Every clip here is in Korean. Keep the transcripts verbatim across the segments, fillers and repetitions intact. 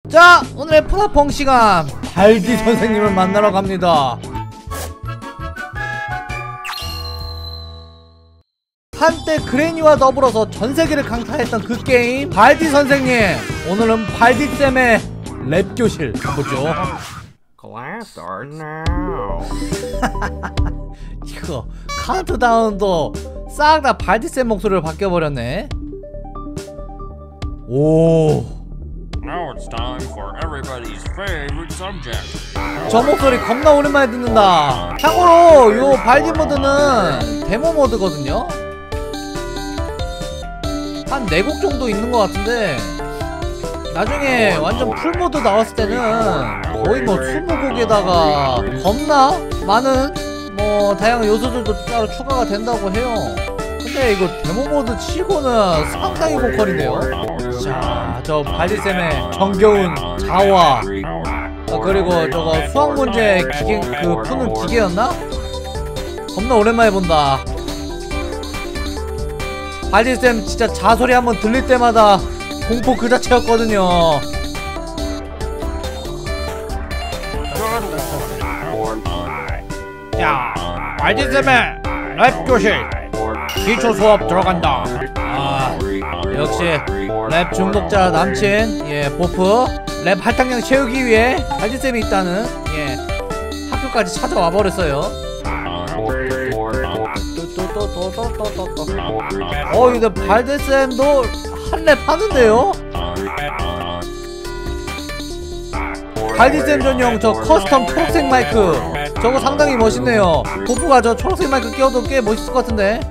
자, 오늘의 푸나펑 시간, 발디 선생님을 만나러 갑니다. 한때 그레니와 더불어서 전세계를 강타했던 그 게임 발디 선생님, 오늘은 발디쌤의 랩교실 가보죠. 이거 카운트다운도 싹 다 발디쌤 목소리로 바뀌어버렸네. 오, Now it's time for everybody's favorite subject. 저 목소리 겁나 오랜만에 듣는다. 참고로 요 발디 모드는 데모 모드거든요. 한 네 곡 정도 있는 것 같은데 나중에 완전 풀 모드 나왔을 때는 거의 뭐 스무 곡에다가 겁나 많은 뭐 다양한 요소들도 따로 추가가 된다고 해요. 근데 이거 데모 모드 치고는 상당히 보컬인데요. 자, 저 발디쌤의 정겨운 자화, 아, 그리고 저거 수학 문제 기계, 그 푸는 기계였나? 겁나 오랜만에 본다. 발디쌤 진짜 자소리 한번 들릴 때마다 공포 그 자체였거든요. 야, 발디쌤의 랩교실 기초 수업 들어간다. 아, 역시 랩 중독자 남친, 예, 보프 랩 할당량 채우기 위해 발디쌤이 있다는, 예, 학교까지 찾아와 버렸어요. 어, 근데 발디쌤도 한 랩 하는데요? 발디쌤 전용 저 커스텀 초록색 마이크, 저거 상당히 멋있네요. 보프가 저 초록색 마이크 끼워도 꽤 멋있을 것 같은데.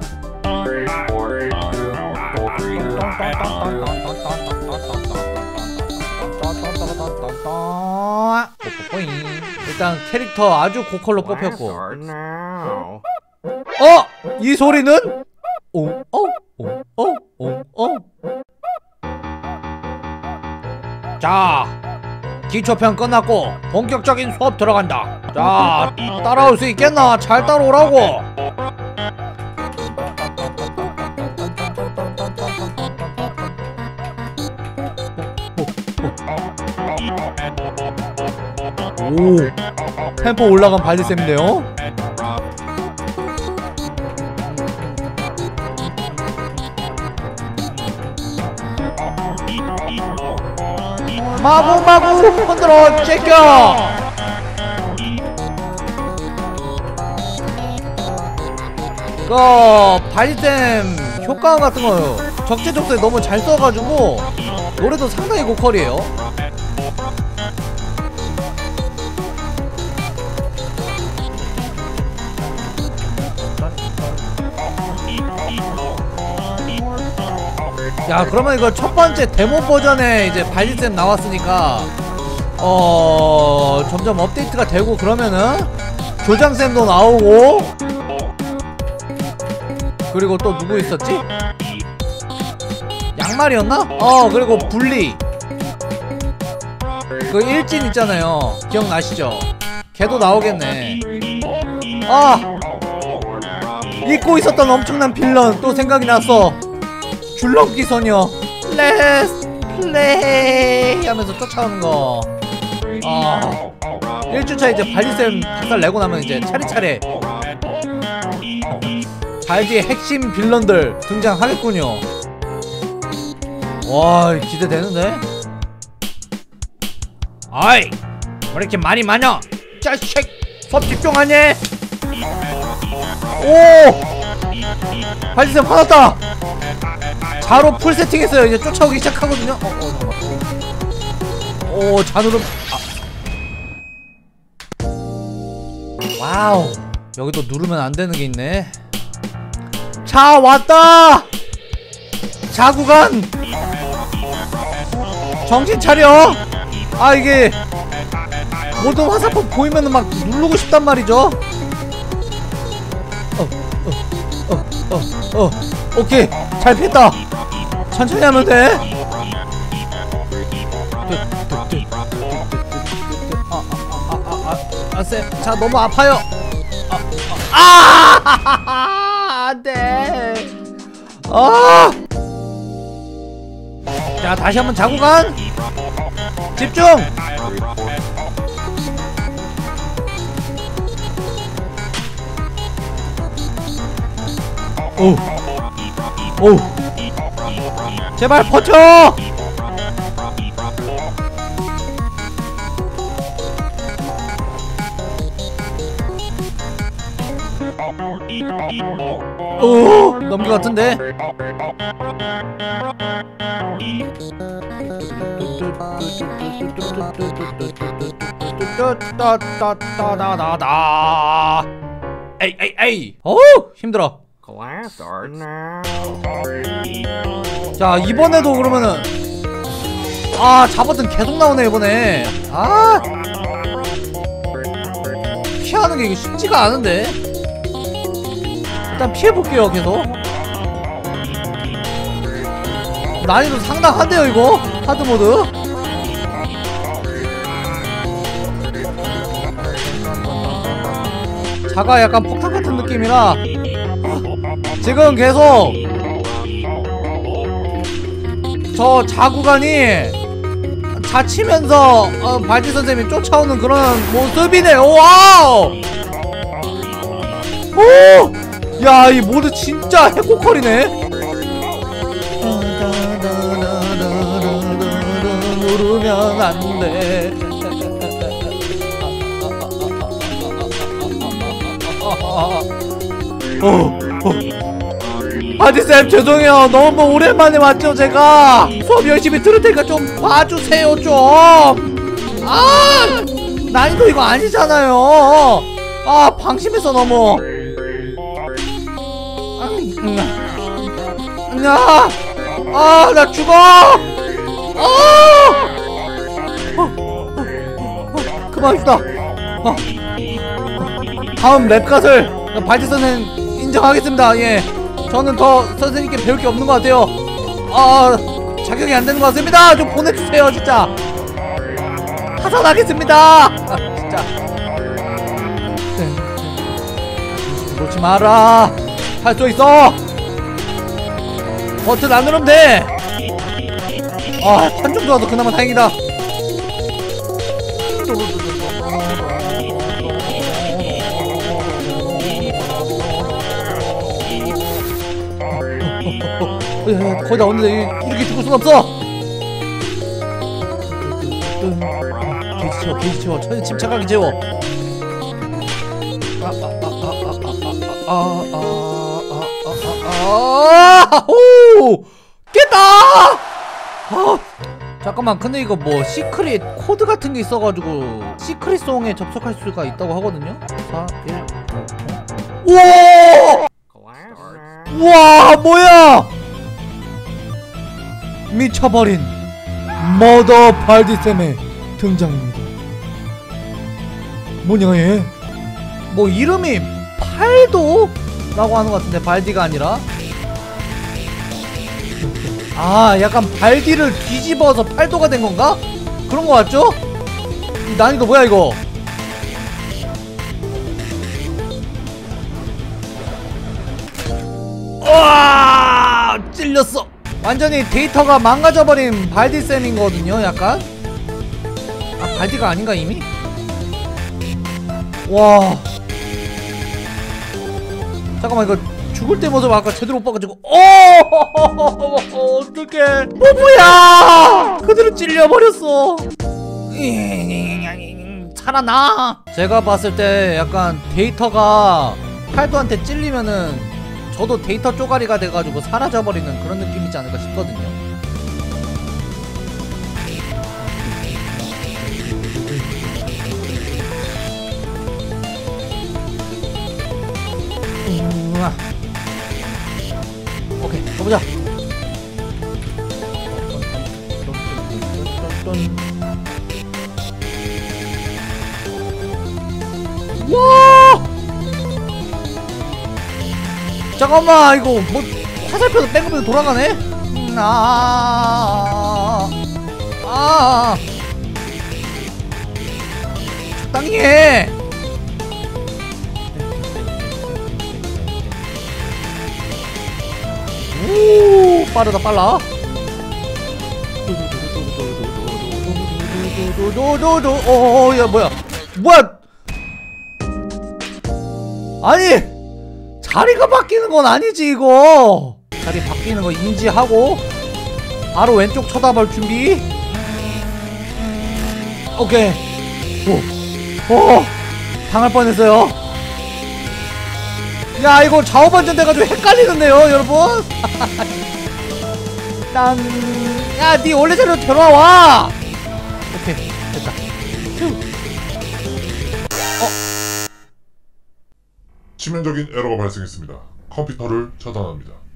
일단 캐릭터 아주 고퀄로 뽑혔고. 어! 이 소리는? 오, 어, 오, 어, 오, 어. 자, 기초편 끝났고 본격적인 수업 들어간다. 자, 따라올 수 있겠나? 잘 따라오라고. 오, 템포 올라간 발디쌤인데요? 마구마구 흔들어 제껴. 그 발디쌤 효과음 같은 거 적재적소에 너무 잘 써가지고 노래도 상당히 고퀄이에요. 야, 그러면 이거 첫 번째 데모 버전에 이제 발디쌤 나왔으니까 어 점점 업데이트가 되고 그러면은 교장쌤도 나오고, 그리고 또 누구 있었지? 양말이었나? 어, 그리고 분리 그 일진 있잖아요, 기억나시죠? 걔도 나오겠네. 아, 잊고 있었던 엄청난 빌런 또 생각이 났어. 줄넘기 소녀 레스 플레이 하면서 쫓아오는 거. 아, 일 주차 이제 발디쌤 박살 내고 나면 이제 차례차례 발디의 핵심 빌런들 등장하겠군요. 와, 기대되는데? 아이, 왜 이렇게 말이 많아? 자식! 수업 집중하니? 오! 발디쌤 화났다! 바로 풀 세팅했어요. 이제 쫓아오기 시작하거든요. 어, 어, 잠깐만. 오, 잔으로. 아. 와우. 여기 또 누르면 안 되는 게 있네. 자, 왔다! 자구간! 정신 차려! 아, 이게 모든 화살표 보이면은 막 누르고 싶단 말이죠. 어, 어, 어, 어, 어. 오케이. 잘 피했다. 천천히 하면 돼. 아, 아, 아, 아, 아, 쌤, 자, 너무 아파요. 아, 아, 안 돼. 아, 자, 다시 한번 자구간. 집중! 오! 오! 제발 버텨! 오! 넘길 것 같은데? 따따따따따따 에이 에이 에이 어우 힘들어. Class art. 자 이번에도 그러면은 아 잡았던 계속 나오네 이번에. 아 피하는 게 이거 쉽지가 않은데. 일단 피해볼게요 계속. 난이도 상당한데요 이거 하드모드. 자가 약간 폭탄 같은 느낌이라 지금 계속 저 자구간이 자치면서 어, 발디 선생님이 쫓아오는 그런 모습이네요. 와우! 오! 야, 이 모드 진짜 해코컬이네. 누르면 안 돼. 어, 어. 바디쌤 죄송해요. 너무 오랜만에 왔죠 제가. 수업 열심히 들을 테니까 좀 봐주세요 좀. 아 난이도 이거 아니잖아요. 아 방심해서 너무. 야, 아 나 죽어. 아 어, 어, 어, 그만합시다. 어. 다음 랩갓을 바디 선생 인정하겠습니다. 예. 저는 더 선생님께 배울 게 없는 것 같아요. 아 자격이 안 되는 것 같습니다. 좀 보내주세요 진짜. 하산하겠습니다. 아, 진짜. 네. 놓지 마라. 할 수 있어. 버튼 안 누르면 돼. 아 판정 좋아서 그나마 다행이다. 거의 다 왔는데 이렇게 죽을 순 없어. 게이지 채워 게이지 채워 천천히 침착하게 채워. 아아아아아아아아오 깼다. 아 잠깐만 근데 이거 뭐 시크릿 코드 같은 게 있어가지고 시크릿 송에 접속할 수가 있다고 하거든요. 사 일 우와 우와 뭐야 미쳐버린 머더 발디쌤의 등장입니다. 뭐냐 얘? 뭐 이름이 팔도? 라고 하는 것 같은데 발디가 아니라. 아 약간 발디를 뒤집어서 팔도가 된 건가? 그런 거 같죠? 이 난이도 뭐야 이거? 와 찔렸어. 완전히 데이터가 망가져버린 발디쌤이거든요 약간. 아 발디가 아닌가 이미? 와 잠깐만 이거 죽을 때 모습 아까 제대로 못 봐가지고 어 어떡해 뽀뽀야 그대로 찔려버렸어. 살아나. 제가 봤을 때 약간 데이터가 팔도한테 찔리면은 저도 데이터 쪼가리가 돼가지고 사라져버리는 그런 느낌이지 않을까 싶거든요. 우와. 오케이 가보자. 와 잠깐만 이거 뭐 화살표도 뺑글뺑글 돌아가네? 아, 아, 적당히 해. 오 빠르다 빨라. 도도도도도. 어, 야 뭐야? 뭐야? 아니 자리가 바뀌는 건 아니지 이거. 자리 바뀌는 거 인지하고 바로 왼쪽 쳐다볼 준비. 오케이. 오, 오, 당할 뻔했어요. 야 이거 좌우 반전 돼가지고 헷갈리는데요 여러분. 땅. 야 니 원래 자리로 돌아와. 오케이 됐다. 치명적인 에러가 발생했습니다. 컴퓨터를 차단합니다.